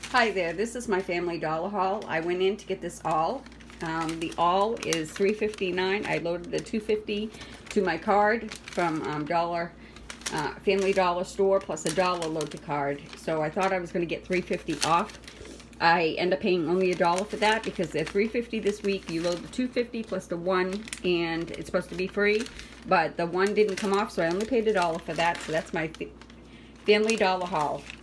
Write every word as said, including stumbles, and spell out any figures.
Hi there, this is my Family Dollar haul. I went in to get this all. Um, the all is three fifty-nine. I loaded the two fifty to my card from um, Dollar uh, Family Dollar store plus a dollar load to card. So I thought I was going to get three fifty off. I end up paying only a dollar for that because they're three fifty this week. You load the two fifty plus the one, and it's supposed to be free. But the one didn't come off, so I only paid a dollar for that. So that's my Family Dollar haul.